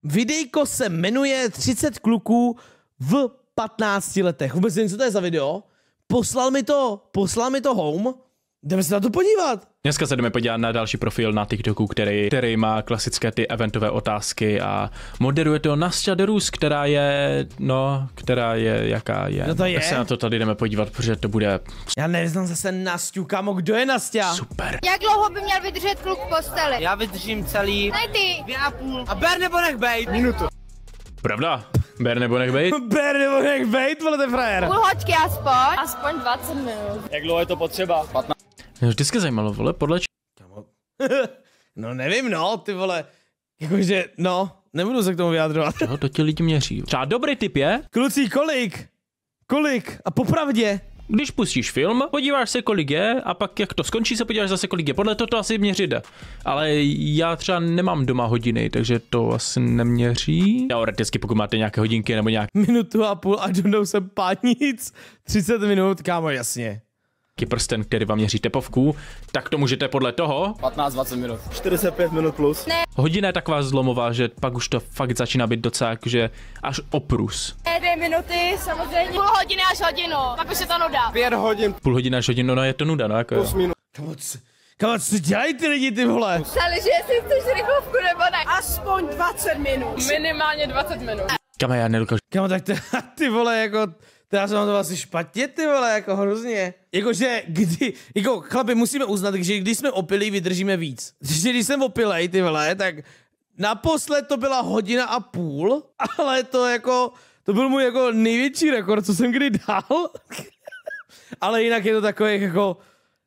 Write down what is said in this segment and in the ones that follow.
Videjko se jmenuje 30 kluků v 15 letech. Vůbec nevím, co to je za video. Poslal mi to home. Jdeme se na to podívat. Dneska se jdeme podívat na další profil na TikToku, který má klasické ty eventové otázky a moderuje to Nastya Derus, která je jaká je. No to je. Tak se na to tady jdeme podívat, protože to bude... Já neznám zase Nastyu, kámo, kdo je Nastya? Super. Jak dlouho by měl vydržet kluk v posteli? Já vydržím celý... Ne ty! 2,5. A ber nebo nech bejt. Minutu. Pravda? Ber nebo nech bejt? Ber nebo nech bejt, vole, ten frajer. Půl hoďky aspoň. Aspoň 20 minut. Jak dlouho je to potřeba? 15. Mě vždycky zajímalo, vole, podle No nevím, no, ty vole. Jakože, no, nebudu se k tomu vyjadřovat. čeho to ti lidi měří. Třeba dobrý tip je, Kluci, kolik? Kolik? A popravdě. když pustíš film, podíváš se, kolik je, a pak jak to skončí, se podíváš zase, kolik je. Podle toho to asi měřit jde. Ale já třeba nemám doma hodiny, takže to asi neměří. Teoreticky, pokud máte nějaké hodinky nebo nějaký Minutu a půl a donou jsem pátnic. 30 minut, kámo, jasně. prsten, který vám měří tepovku, tak to můžete podle toho. 15-20 minut. 45 minut plus. Hodina je taková zlomová, že pak už to fakt začíná být docela jakože až oprus. 2 minuty, samozřejmě. Půl hodiny až hodinu, pak už je to nuda. 5 hodin Půl hodina až hodinu, no je to nuda, no jako. plus minut. Kámo, co dělají ty lidi, ty vole? Psali, že jestli chceš rychlovku nebo ne. Aspoň 20 minut. Minimálně 20 minut. Kam já nedokážu. Kámo, tak ty vole, jako, já jsem to asi špatně, ty vole, jako hrozně. Jakože, chlapi, musíme uznat, že když jsme opilí, vydržíme víc. Že když jsem opilej, ty vole, tak naposled to byla 1,5 hodiny, ale to jako, to byl můj jako největší rekord, co jsem kdy dal. Ale jinak je to takových jako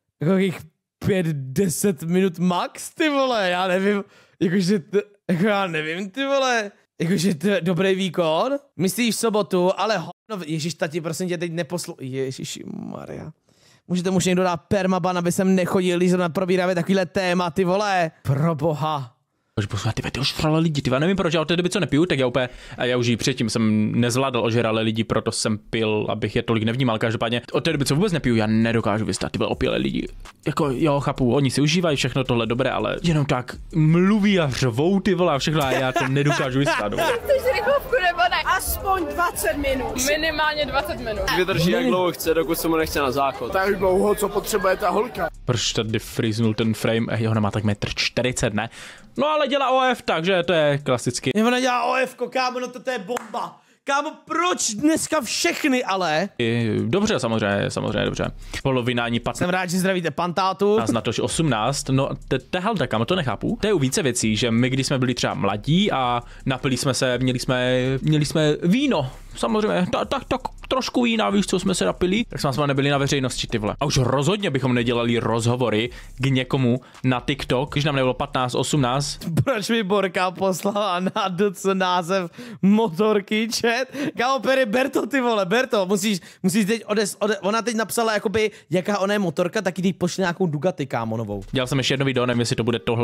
5-10 minut max, ty vole, já nevím, jakože, já nevím, ty vole. Jakože to je dobrý výkon. Myslíš v sobotu, ale ježiš, tati, prosím tě, teď Ježiši Maria. Můžete mu někdo dát permaban, aby jsem nechodil, když zrovna probíráme takovýhle téma, ty vole. Pro boha. Ty už frale lidi, ty nevím proč, já od té doby co nepiju, tak já už předtím jsem nezvládal ožralé lidi, proto jsem pil, abych je tolik nevnímal, každopádně od té doby co vůbec nepiju, já nedokážu vystát ty opilé lidi. Jako jo, chápu, oni si užívají všechno tohle dobré, ale jenom tak mluví a řvou ty vole a všechno a já to nedokážu vystát. Chceš rychlovku nebo ne. Aspoň 20 minut. Minimálně 20 minut. Vydrží jak dlouho chce, dokud se mu nechce na záchod. Tak dlouho, co potřebuje ta holka. Proč tady freeznul ten frame? Ona má tak 1,40 m, ne? No ale dělá OF, takže to je klasicky. Ona dělá OF-ko, kámo, no to je bomba. Kámo, proč dneska všechny, ale? Dobře, samozřejmě dobře. Polovinání 15. Jsem rád, že zdravíte pantátu. Na to 18, no halda, kámo, to nechápu. To je u více věcí, že my, když jsme byli třeba mladí a napili jsme se, měli jsme víno. Samozřejmě, tak trošku vína, víš, co jsme se napili, tak jsme nebyli na veřejnosti, ty vole. A už rozhodně bychom nedělali rozhovory k někomu na TikTok, když nám nebylo 15, 18. Proč mi Borka poslala na DC název motorky chat? Kámo, ber to, ty vole, ber to. Musíš teď ona teď napsala, jakoby, jaká ona je motorka, tak jí pošli nějakou Dugati, kámo, novou. Dělal jsem ještě jedno video, nevím, jestli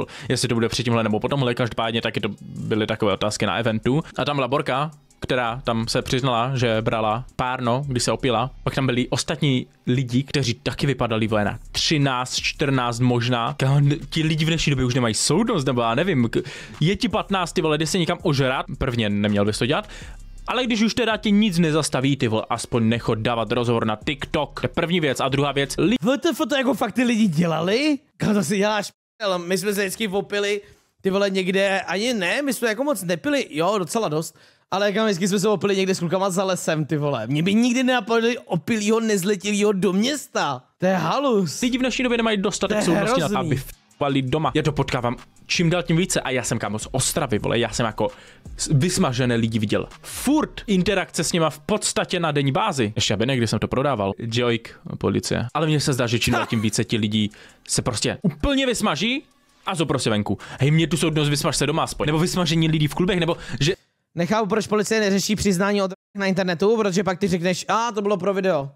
to bude před tímhle nebo potomhle, každopádně taky to byly takové otázky na eventu. A tam byla Borka, která tam se přiznala, že brala párno, když se opila. Pak tam byli ostatní lidi, kteří taky vypadali vole na 13, 14 možná. Ti lidi v dnešní době už nemají soudnost, nebo já nevím. Je ti 15, ty vole, jde se někam ožrat. Prvně neměl bys to dělat. Ale když už teda ti nic nezastaví, ty vole, aspoň nechod dávat rozhovor na TikTok. To je první věc. A druhá věc. WTF to jako fakt ty lidi dělali? Kámo, to si děláš my jsme se vždycky opili, ty vole, někde, ani ne, my jsme jako moc nepili, jo, docela dost. Ale jak vždycky jsme se opili někde s klukama za lesem, ty vole. Mě by nikdy nenapadli opilýho nezletilýho do města. To je halus. Lidi v dnešní době nemají dostatek soudnosti na to, aby f***vali doma. Já to potkávám čím dál tím více a já jsem kámo z Ostravy, vole, já jsem jako vysmažené lidi viděl. Furt interakce s nima v podstatě na denní bázi. Ještě aby ne, když jsem to prodával. Joik, policie. Ale mně se zdá, že čím dál tím více ti lidi se prostě úplně vysmaží a zo prostě venku. Hej, mě tu soudnost vysmaž se doma aspoň. Nebo vysmažení lidí v klubech, nebo že... Nechápu, proč policie neřeší přiznání od na internetu, protože pak ty řekneš, to bylo pro video.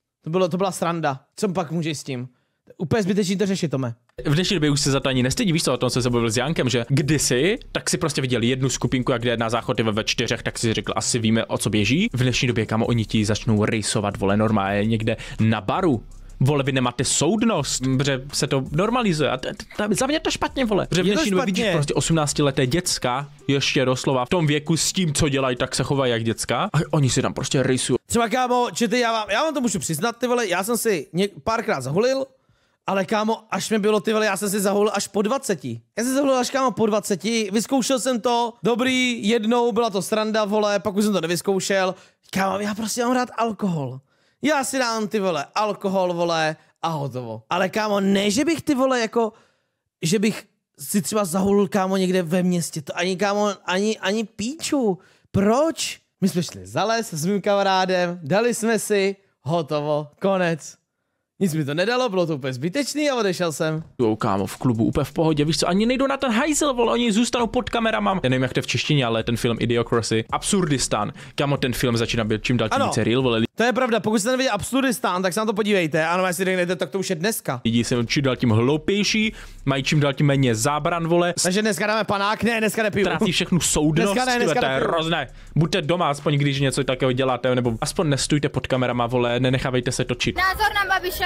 To byla sranda. Co pak můžeš s tím? Úplně zbytečný to řešit, Tome. V dnešní době už se za to ani nestydí, víš co, o tom se bavil s Jankem, že kdysi, tak si prostě viděl jednu skupinku, jak jde na záchod ve 4, tak si řekl, asi víme, o co běží. V dnešní době, kamo, oni ti začnou rejsovat, vole, normálně někde na baru. Vole, vy nemáte soudnost, protože se to normalizuje. A za mě to špatně, vole. Protože v dnešní době vidíš prostě 18leté děcka, ještě doslova v tom věku s tím, co dělají, tak se chovají jak děcka. A oni si tam prostě rejsují. Třeba kámo, čety, já vám to můžu přiznat, ty vole, já jsem si párkrát zahulil, ale kámo, až mi bylo, ty vole, já jsem si zahulil až po 20. Já jsem zahulil až kámo po 20, vyzkoušel jsem to, dobrý, jednou byla to sranda, vole, pak už jsem to nevyzkoušel. Kámo, já prostě mám rád alkohol. Já si dám, ty vole, alkohol, vole, a hotovo. Ale kámo, ne, že bych, ty vole, jako, že bych si třeba zahulil, kámo, někde ve městě, to ani, kámo, ani píču. Proč? My jsme šli za les s mým kamarádem, dali jsme si, hotovo, konec. Nic mi to nedalo, bylo to úplně zbytečný a odešel jsem. Jo, kámo, v klubu úplně v pohodě, víš co, ani nejdou na ten hajzel, vole, oni zůstanou pod kamerama. Já nevím, jak to je v češtině, ale ten film Idiocracy, Absurdistán, kámo, ten film začíná být čím dál tím více real, vole. To je pravda, pokud jste neviděli Absurdistán, tak se na to podívejte, ano, jestli řeknete, tak to už je dneska. Lidi jsou čím dál tím hloupější, mají čím dál tím méně zábran, vole. Takže dneska dáme panák, ne, dneska nepiju. Trácí všechnu soudnost, dneska to je hrozné. Buďte doma, aspoň když něco takového děláte, nebo aspoň nestůjte pod kamerama, vole, nenechávejte se točit. Názor na Babiše?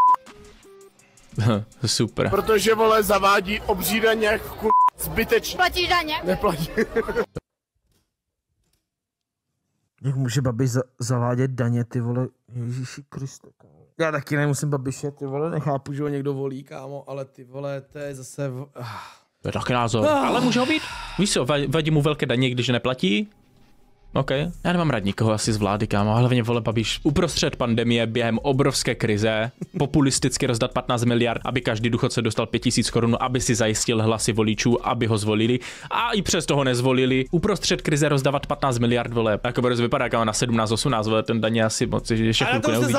Super. Protože, vole, zavádí obří daně jako zbytečně. Platíš daně? Neplatí. Jak může Babiš zavádět daně, ty vole, Ježíši Kriste, kámo. Já taky nemusím Babiše, ty vole, nechápu, že ho někdo volí, kámo, ale ty vole, to je zase... To je taky názor, ale může ho být. Víš co, vadí mu velké daně, když neplatí. OK. Já nemám rád nikoho asi z vlády, kámo, hlavně vole Babiš uprostřed pandemie během obrovské krize populisticky rozdat 15 miliard, aby každý důchodce dostal 5000 korun, aby si zajistil hlasy voličů, aby ho zvolili a i přes toho nezvolili. Uprostřed krize rozdávat 15 miliard, vole. Jako brzo vypadá kámo na 17-18, vole, ten daně asi moc ještě chvilku neuvidí.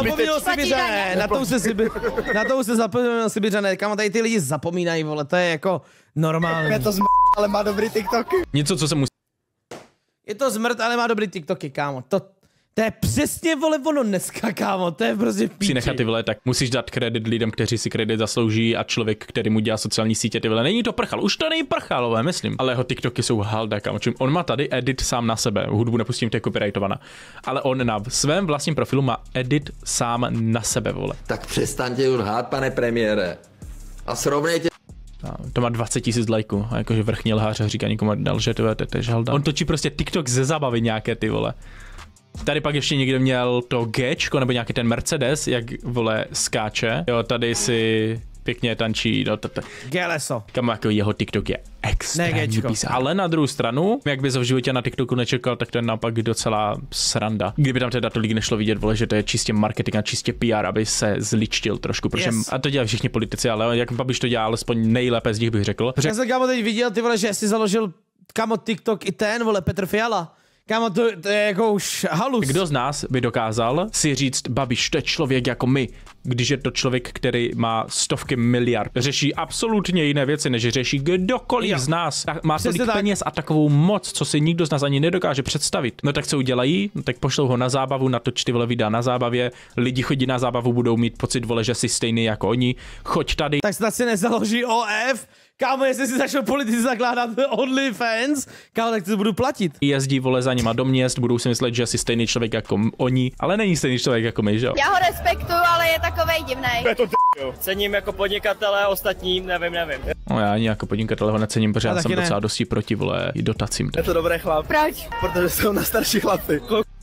Na to už se zapomněl Sibiřané, kámo, tady ty lidi zapomínají, vole, to je jako normální. Je to ale má dobrý TikToky. Něco, co se musí. Je to zmrt, ale má dobrý TikToky, kámo. To je přesně, vole, ono dneska, kámo. To je prostě píči. Si nechat, ty vole, tak musíš dát kredit lidem, kteří si kredit zaslouží a člověk, který mu dělá sociální sítě, ty vole, není to prchal. Už to není prchal, ale myslím. Ale jeho TikToky jsou halda, kámo. Čím on má tady edit sám na sebe. Hudbu nepustím, to je copyrightovaná. Ale on na svém vlastním profilu má edit sám na sebe, vole. Tak přestaňte už lhát, pane premiére. A srovnejte. To má 20 000 lajků, a jakože vrchní lhář říká nikomu dal, že to je žalda. On točí prostě TikTok ze zábavy nějaké, ty vole. Tady pak ještě někdo měl to Gčko, nebo nějaký ten Mercedes, jak, vole, skáče. Jo, tady si pěkně tančí, no Geleso. Kam jako jeho TikTok je extrémní písa. Ale na druhou stranu, jak bys v životě na TikToku nečekal, tak to je naopak docela sranda. Kdyby tam teda tolik nešlo vidět, vole, že to je čistě marketing a čistě PR, aby se zličtil trošku, protože a to dělají všichni politici, ale jak Babiš to dělá alespoň nejlépe z nich, bych řekl. Já jsem, kámo, teď viděl, ty vole, že jsi založil, kámo, TikTok i ten, vole, Petr Fiala. Kámo, to je jako už halus. Kdo z nás by dokázal si říct, Babiš, to je člověk jako my, když je to člověk, který má stovky miliard, řeší absolutně jiné věci, než řeší kdokoliv z nás. Má tolik peněz a takovou moc, co si nikdo z nás ani nedokáže představit. No tak co udělají? No, tak pošlou ho na zábavu, natoč ty vole videa na zábavě, lidi chodí na zábavu, budou mít pocit, vole, že jsi stejný jako oni, choď tady. Tak snad si nezaloží OF. Kámo, jestli si začal politici zakládat OnlyFans, kámo, tak to budu platit. Jezdí, vole, za nima do měst, budou si myslet, že jsi stejný člověk jako oni, ale není stejný člověk jako my, že jo? Já ho respektuju, ale je takovej divnej. Cením jako podnikatele, ostatním, nevím. No já ani jako podnikatel ho necením, protože já jsem docela dosti proti, vole, i dotacím. Je to dobré chlap. Proč? Protože jsou na starší chlapy.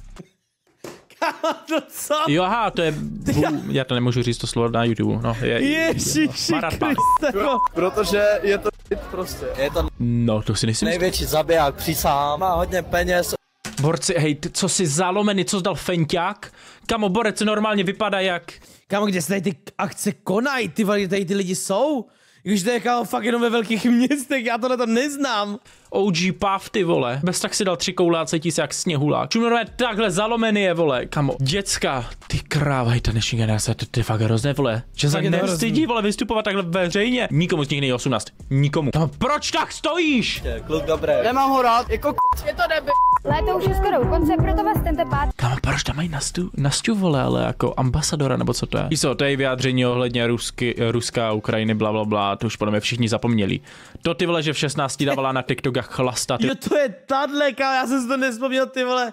Kámo, to co? Jo, aha, to je... Já to nemůžu říct to slovo na YouTube, no. Ježiši Kriste, Protože je to prostě. Je to no, to si nejsem... největší zabiják, přísahám, má hodně peněz. Borci, hej, ty, co jsi zalomený, co jsi dal fenťák? Kamo, borec normálně vypadá jak... Kámo, kde se tady ty akce konají, ty vole, tady ty lidi jsou? Když to je kámo fakt jenom ve velkých městech, já tohle to neznám. OG Pav, ty vole. Bez tak si dal 3 koule a cítí se jak sněhulák. Čím normálně takhle zalomený je, vole. Kamo, děcka, ty kráva, hej, ta dnešní generace, to je fakt hrozné, vole. Že se nevstydí, vole, vystupovat takhle veřejně. Nikomu z nich není 18. Nikomu. Kamo, proč tak stojíš? Kluk dobrý. Nemám ho rád, jako Je to nebyl. Léto už je skoro u konce, proto vás tento pád. Kamo, proč tam mají Nasťu, vole, ale jako ambasadora, nebo co to je? To je vyjádření ohledně Ruska, Ukrajiny, blablabla, to už podle mě všichni zapomněli. To ty vole, že v 16 dávala na TikTok jak chlastat. Jo, to je tadle, kámo, já jsem si to nespomněl, ty vole.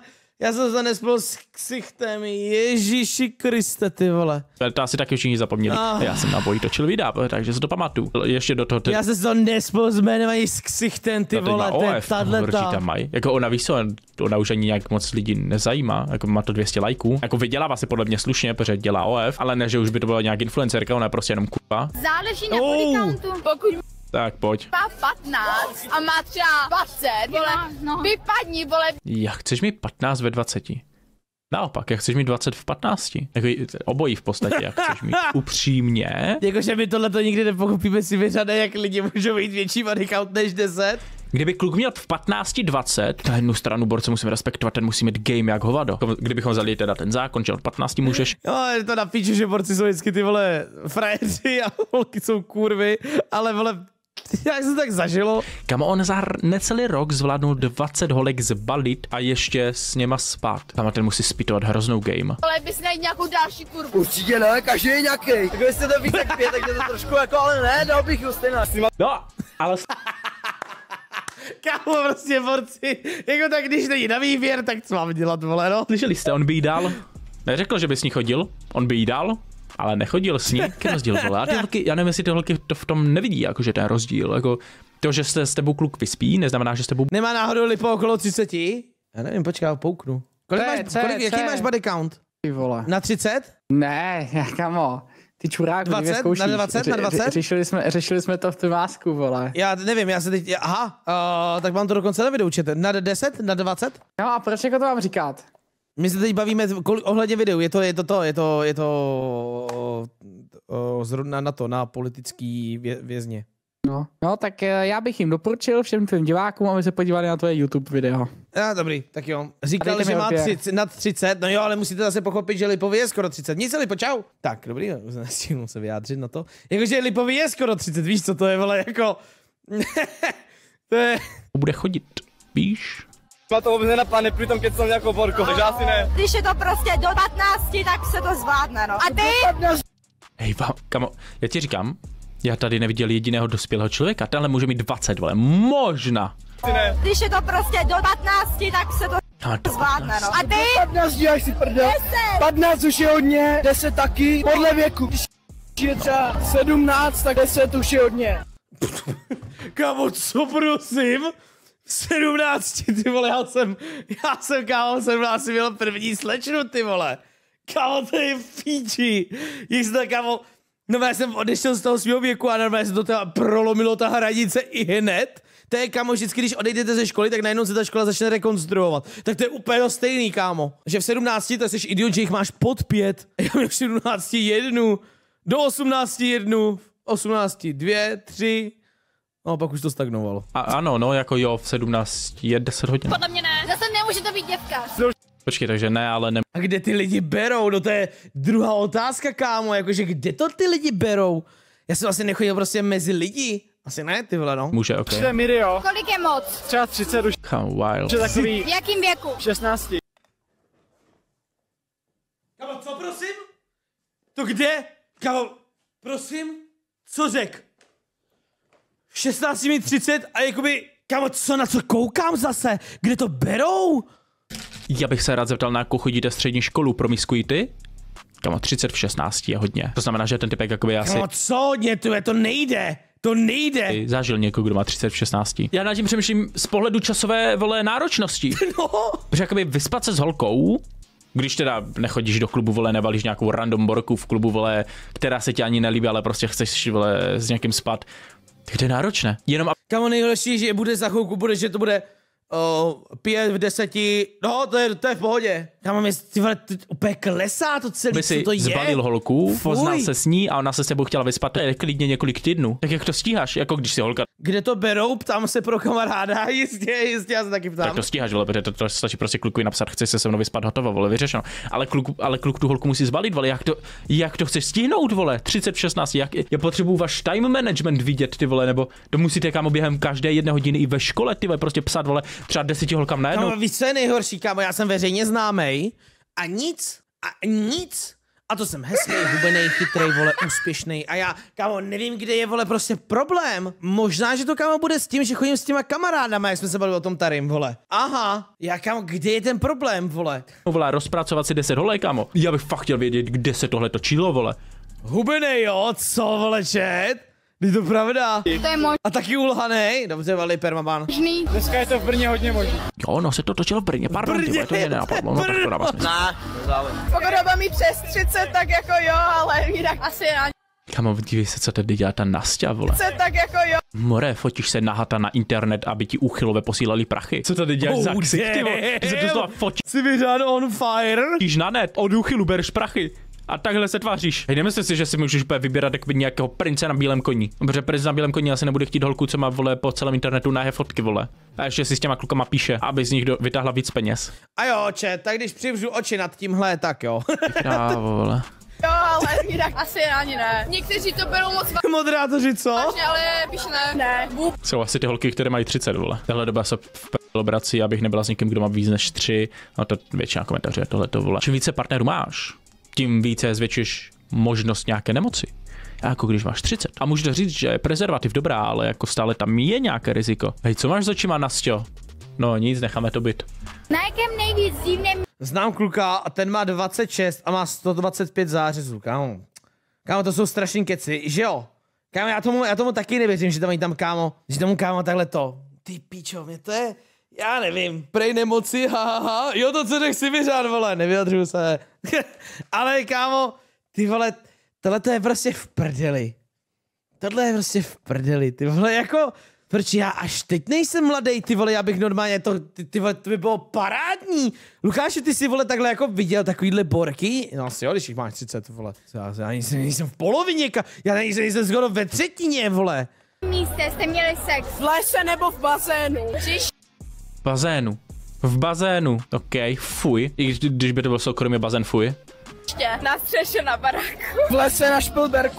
Já jsem se nespal s ksichtem, Ježíši Kriste, ty vole. To asi taky všichni zapomněli. Já jsem na boji točil videa, takže se to pamatuju. Ještě do toho... Já jsem se to nespal s jménem ani s ksichtem, ty vole, to je tato. Jako ona, víš co, ona už ani nějak moc lidí nezajímá, jako má to 200 lajků. Jako vydělává si podle mě slušně, protože dělá OF, ale ne, že už by to byla nějak influencerka, ona je prostě jenom kurva. Záleží na body countu. Pokud Tak pojď. má 15 a má třeba 20, vole, vypadni, vole. Jak chceš mít 15 ve 20? Naopak, jak chceš mít 20 v 15? Jako obojí v podstatě, jak chceš mít upřímně. Jakože my tohleto nikdy nepochopíme si vyřadé, jak lidi můžou mít větší body count než 10. Kdyby kluk měl v 15-20, na jednu stranu borce musíme respektovat, ten musí mít game jak hovado. Kdybychom vzali teda ten zákon, že od 15 můžeš. Jo, je to na píču, že borci jsou vždycky ty vole frajeři a holky jsou kurvy, ale vole, jak se tak zažilo. Kamo, on za necelý rok zvládnul 20 holek zbalit a ještě s něma spát. Tam ten musí spitovat hroznou game. Ale bys najít nějakou další kurvu. Určitě ne, každý je nějaký. Tak jestli to víc jak 5, tak je to trošku jako, ale ne, dal bych ju stejná. No, ale... Kámo, prostě borci, jako tak když není na výběr, tak co mám dělat, vole, no. Slyšeli jste, on by jí dal. Neřekl, že by s ní chodil, on by jí dal, ale nechodil s ní. Jaký rozdíl, vole? A ty holky, já nevím, jestli ty holky to v tom nevidí, jakože ten rozdíl, jako to, že se s tebou kluk vyspí, neznamená, že s tebou... Nemá náhodou lipo okolo 30? Já nevím, počkej, já pouknu. Jaký máš body count? Ty vole. Na 30? Ne, kamo. Ty čuráku, 20? Na 20? Na 20? Řešili jsme to v Tomásku, vole. Já nevím, já se teď, tak mám to dokonce na videu, čete. Na 10? Na 20? No a proč jako to mám říkat? My se teď bavíme ohledně videu, je to zrovna na politický vězně. No, tak já bych jim doporučil všem tvým divákům, aby se podívali na tvoje YouTube video. Dobrý, tak jo. Říkal, že má 30, nad 30, no jo, ale musíte zase pochopit, že Lipovi je skoro 30. Nic, Lipo, čau. Tak, dobrý, nestihnu se vyjádřit na to. Jakože Lipovi je skoro 30, víš co to je, vole, jako... to je... Bude chodit, víš? Má to vůbec nenapadne, přitom kecám nějakou borku, takže asi ne. Když je to prostě do 15, tak se to zvládne, no. A ty? Hej, kamo, já ti říkám, já tady neviděl jediného dospělého člověka, tenhle může mít 20, vole, možná. Když je to prostě do 15, tak se to zvládne, no. A ty? 15 děláš si prdel. 15 už je hodně, 10 taky, podle věku. Když je třeba 17, tak 10 už je hodně. Kámo, co prosím? 17, ty vole, já jsem kámo, 17 měl první slečnu, ty vole. Kámo, to je píči. Jak se to, kámo, no já jsem odešel z toho svého věku a normálně se to teda prolomilo ta hranice i hned. To je, kámo, vždycky, když odejdete ze školy, tak najednou se ta škola začne rekonstruovat. Tak to je úplně stejný, kámo. Že v 17 to jsi idiot, že jich máš pod 5. Já měl v 17 jednu, do 18 jednu, 18 2, 3. No, pak už to stagnovalo. Ano, no, jako jo, v 17 je 10 hodin. Podle mě ne. Zase nemůže to být děvka. Počkej, takže ne, ale ne. A kde ty lidi berou? No to je druhá otázka, kámo, jakože kde to ty lidi berou? Já jsem asi nechodil prostě mezi lidi. Asi ne, ty vole, no. Může, ok. To je míry, jo. Kolik je moc? Třeba 30 už. Wild. To je takový V jakým věku? 16. Kámo, co prosím? To kde? Kámo, prosím? Co řek? 16 mi 30 a jakoby, kámo, co na co koukám zase? Kde to berou? Já bych se rád zeptal, na jakou chodíte střední školu, promiskuity? Kámo, 30 v 16 je hodně. To znamená, že ten typek jakoby asi... Kámo, co hodně, to nejde. To nejde. Zažil někoho, kdo má 30 v 16. Já nad tím přemýšlím z pohledu časové, vole, náročnosti. No. Protože jakoby vyspat se s holkou, když teda nechodíš do klubu, vole, nebalíš nějakou random borku v klubu, vole, která se ti ani nelíbí, ale prostě chceš, vole, s někým spát, tak to je náročné. Jenom Kámo, nejhorší, že bude za chvilku, že to bude 5 v 10, no to je v pohodě. Kámo, mě ty vole, úplně klesá to celé, by co si to je. zbalil holku, poznal Fuj. se s ní a ona se s tebou chtěla vyspat klidně několik týdnů. Tak jak to stíháš, jako když si holka... Kde to berou, ptám se pro kamaráda, jistě, já se taky ptám. Tak to stíháš, vole, protože to stačí prostě klukovi napsat, chci se mnou vyspat, hotovo, vole, vyřešeno. Ale kluk tu holku musí zbalit, vole, jak to chceš stihnout, vole, 30 v 16, já potřebuju váš time management vidět, ty vole, nebo to musíte, kámo, během každé 1 hodiny i ve škole, ty vole, prostě psát, vole, třeba 10 holkám najednou. Kámo, víš, co je nejhorší, kámo, já jsem veřejně známej a nic A to jsem hezký, hubenej, chytrej, vole, úspěšný. A já, kámo, nevím, kde je, vole, prostě problém. Možná, že to, kámo, bude s tím, že chodím s těma kamarádama, jak jsme se bavili o tom Tarim, vole. Aha, já, kámo, kde je ten problém, vole? Vole, rozpracovat si 10 holek, kámo. Já bych fakt chtěl vědět, kde se tohle točilo, vole. Hubenej, jo, co, vole, čet? Je to pravda. To je možný. A taky ulhanej? Dobře, vali permaban. Dneska je to v Brně hodně možný. Jo, no se to točilo v Brně, pardon, Brně, tyhle, to mě nenapadlo, no tak to dává smysl. Pokud doba mi přes 30, tak jako jo, ale jinak asi ne. Kámo, dívej se, co tady dělá ta Nastia, vole. Tak jako jo. More, fotíš se nahata na internet, aby ti úchylové posílali prachy. Co tady děláš za ksik, ty vole? Ty se doslova fotíš Sibiřan on fire. na net, od úchylu bereš prachy. A takhle se tváříš. Hej, nemyslíš si, že si můžeš vybírat jako nějakého prince na bílém koni. Protože prince na bílém koni asi nebude chtít holku, co má, vole, po celém internetu nahé fotky, vole. A ještě si s těma klukama píše, aby z nich vytáhla víc peněz. A jo, čet, tak když přivřu oči nad tímhle, tak jo. Krávo, vole. Jo, ale jinak asi ani ne. Někteří to berou moc Moderátoři, co? vážně, ale píš ne. Ne. Jsou asi ty holky, které mají 30, vole. Tahle doba se v brací, abych nebyla s někým, kdo má víc než 3. No to většina komentářů je tohleto, vole. Čím více partnerů máš, tím více zvětšíš možnost nějaké nemoci. A jako když máš 30. A můžete říct, že je prezervativ dobrá, ale jako stále tam je nějaké riziko. Hej, co máš za očima, Nastio? No nic, necháme to být. Na jakém nejvíc divném Znám kluka a ten má 26 a má 125 zářezů, kámo. Kámo, to jsou strašný keci, že jo? Kámo, já tomu taky nevěřím, že tam mají tam, kámo, že tomu, kámo, takhle to. Ty píčo, mě to je, já nevím, prej nemoci, hahaha, jo, to co nechci vyřád, vole, nevyjadřuju se. Ale, kámo, ty vole, tohle to je prostě v prdeli. Tohle je prostě v prdeli, ty vole, jako, proč já až teď nejsem mladej, ty vole, já bych normálně ty vole, to by bylo parádní. Lukáši, ty si, vole, takhle jako viděl takovýhle borky? No asi jo, když jich máš 30, vole. Já nejsem v polovině, já nejsem skoro ve třetině, vole. místě jste měli sex? V lese nebo v bazénu? Bazénu. V bazénu. OK, fuj. I když by to byl soukromý bazén, fuj. Ještě na střeše na baráku. V lese na Špilberku.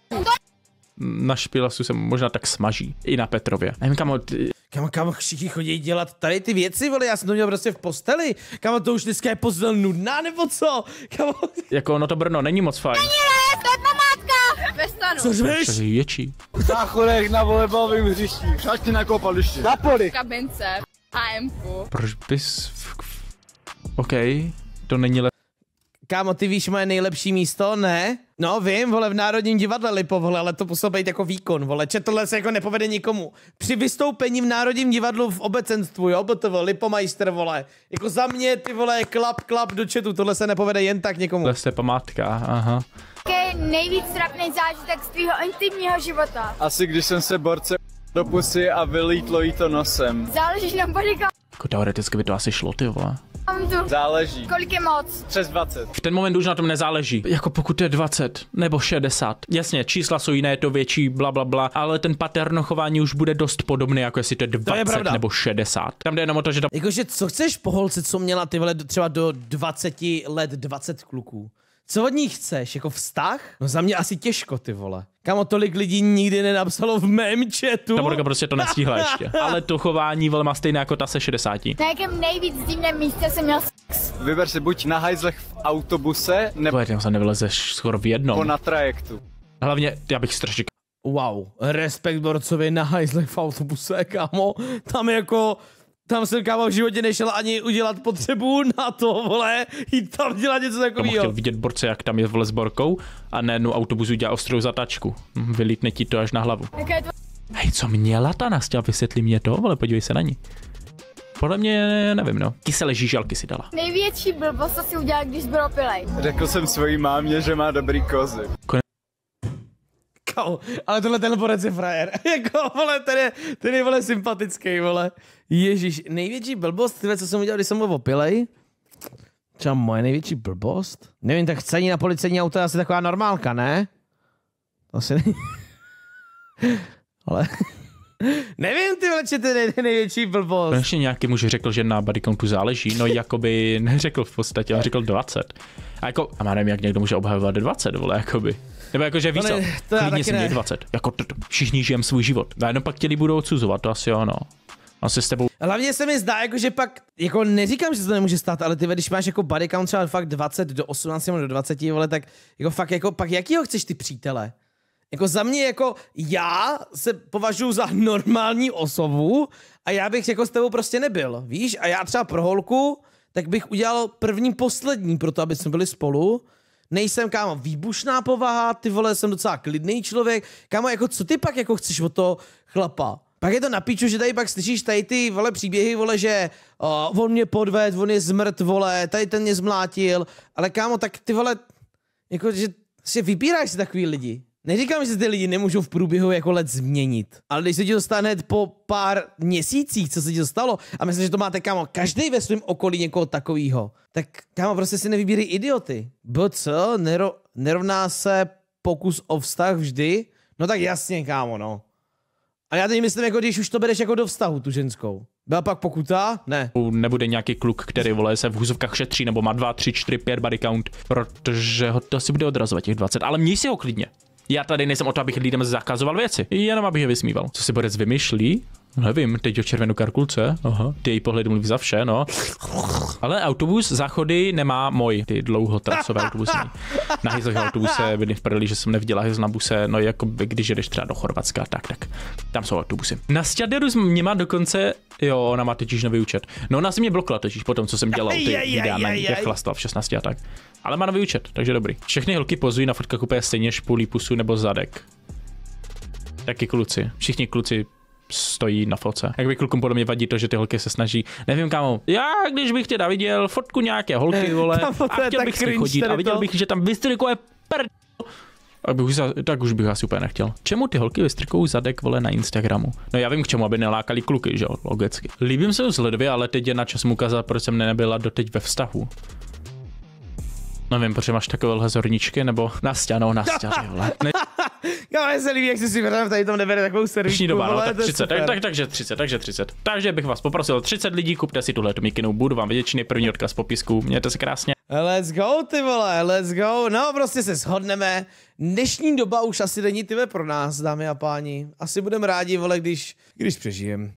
Na Špilasu se možná tak smaží. I na Petrově. Nevím, Kámo, všichni chodí dělat tady ty věci, vole, já jsem to měl prostě v posteli. Kámo, to už dneska je postel nudná, nebo co? Kámo. jako no to Brno není moc fajn. To je památka! Ve stanu. Co řveš? To je větší. V záchodech na volejbalovém hřišti. Šatně na koupališti. Na poli. V kabince. AMku. Proč bys... OK, to není Kámo, ty víš moje nejlepší místo, ne? No vím, vole, v Národním divadle Lipo, vole, ale to musel být jako výkon, vole, tohle se jako nepovede nikomu. Při vystoupení v Národním divadlu v obecenstvu, jo, BTV, Lipomajster, vole, jako za mě, ty vole, klap do chatu, tohle se nepovede jen tak někomu. Tohle je památka, aha. Jaký je nejvíc trapný zážitek z tvýho intimního života? Asi když jsem se borce do pusy a vylítlo jí to nosem. Záležíš na bodyguardu? Jako teoreticky by to asi šlo, ty vole. Záleží. Kolik je moc? Přes 20. V ten moment už na tom nezáleží. Jako pokud je 20 nebo 60. Jasně, čísla jsou jiné, je to větší, bla, bla, bla, ale ten pattern chování už bude dost podobný, jako jestli to je 20 nebo 60. Tam jde jenom o to, že ta... Jakože co chceš po holce, co měla ty vole třeba do 20 let 20 kluků? Co od ní chceš? Jako vztah? No za mě asi těžko, ty vole. Kámo, tolik lidí nikdy nenapsalo v mém chatu. Ta Borka prostě to nestihla ještě. Ale to chování vole má stejné jako ta se 60. Na jakém nejvíc divném místě jsem měl sex? Vyber si buď na hajzlech v autobuse, nebo Tam se nevylezeš skoro v jednom. na trajektu. Hlavně, já bych strašně... Wow, respekt borcovi na hajzlech v autobuse, kámo. Tam jsem, kámo, v životě nešel ani udělat potřebu na to, vole, jít tam dělat něco Chtěl takového. vidět Borce, jak tam je vole s Borkou a najednou autobusu dělá ostrou zatačku. Vylítne ti to až na hlavu. Hej, co měla ta Nastia? Vysvětli mě to, vole, podívej se na ní. Podle mě, nevím, no. Kyselé žížalky si dala. Největší blbost, co si udělal, když byl opilej? Řekl jsem svojí mámě, že má dobrý kozy. Kámo, ale tohle ten borec je frajer. Jako, vole, ten je, vole, sympatický, vole. Ježíš, největší blbost, tyhle, co jsem udělal, když jsem byl opilej? Třeba moje největší blbost? Nevím, tak chcení na policejní auto je asi taková normálka, ne? To asi není. Ale... Nevím, ty vole, to je největší blbost. Konečně nějaký muž řekl, že na body countu záleží, no jakoby neřekl v podstatě, on řekl 20. A jako, a já nevím, jak někdo může obhajovat 20, vole, jakoby. Nebo jakože víš co, klidně si měj 20. Jako všichni žijem svůj život. A jenom pak tě budou odsuzovat, to asi jo, no. asi s tebou. Hlavně se mi zdá, jako, že pak, jako neříkám, že se to nemůže stát, ale ty, když máš jako body count třeba fakt 20 do 18 nebo do 20, vole, tak jako fakt, jako pak jakýho chceš ty přítele? Jako za mě, jako já se považuji za normální osobu a já bych jako s tebou prostě nebyl, víš? A já třeba pro holku, tak bych udělal první, poslední pro to, aby jsme byli spolu. Nejsem, kámo, výbušná povaha, ty vole, jsem docela klidný člověk. Kámo, jako co ty pak jako chceš od toho chlapa? Pak je to na píču, že tady pak slyšíš tady ty, vole, příběhy, vole, že on mě podved, on je zmrt, vole, tady ten mě zmlátil, ale kámo, tak ty vole, jako, že si vybíráš si takový lidi. Neříkám, že ty lidi nemůžou v průběhu jako let změnit, ale když se ti to stane hned po pár měsících, co se ti to stalo, a myslím, že to máte, kámo, každý ve svém okolí někoho takovýho, tak kámo, prostě si nevybírej idioty. BC nerovná se pokus o vztah vždy? No tak jasně, kámo, no. A já teď myslím, jako když už to bereš jako do vztahu, tu ženskou. Byla pak pokuta? Ne. Nebude nějaký kluk, který, vole, se v hůzovkách šetří, nebo má 2, 3, 4, 5 body count, protože ho to asi bude odrazovat těch 20, ale měj si ho klidně. Já tady nejsem o to, abych lidem zakazoval věci, jenom abych je vysmíval. Co si Borec vymýšlí? Nevím, teď o červenou karkulce, aha, ty její pohled mluví za vše, no. Ale autobus záchody nemá můj, ty dlouhotrasové autobusy. Na hyzlech autobuse byli v prdeli, že jsem neviděla hyzl na buse, no jako když jedeš třeba do Chorvatska, tak tam jsou autobusy. Na Sťaderu mě má dokonce, jo, ona má totiž nový účet. No ona si mě blokla totiž po tom, co jsem dělal ty videa, jak chlastal v 16 a tak. Ale má nový účet, takže dobrý. Všechny holky pozují na fotkách úplně stejně, špulí pusu nebo zadek. Taky kluci, všichni kluci stojí na fotce. Jak by klukům podle mě vadí to, že ty holky se snaží. Nevím, kámo. Já, když bych teda viděl fotku nějaké holky, vole, a chtěl bych s ní chodit a viděl bych, že tam vystrikuje tak už bych asi úplně nechtěl. Čemu ty holky vystrikují zadek, vole, na Instagramu? No já vím k čemu, aby nelákali kluky, že jo, logicky. Líbím se vzhledově, ale teď je na čas mu ukázat, proč jsem nebyla doteď ve vztahu. Nevím, protože máš takovéhle zorničky, nebo Nastia, vole. Já se líbí, jak jsi si vyhrál, tady tam nebere takovou servíčku, doba, no, vole, tak 30, takže 30. Takže bych vás poprosil, 30 lidí, kupte si tuhletu mikinu, budu vám vděčný, první odkaz v popisku, mějte se krásně. Let's go, ty vole, let's go. No, prostě se shodneme. Dnešní doba už asi není, tyve, pro nás, dámy a páni. Asi budeme rádi, vole, když přežijem.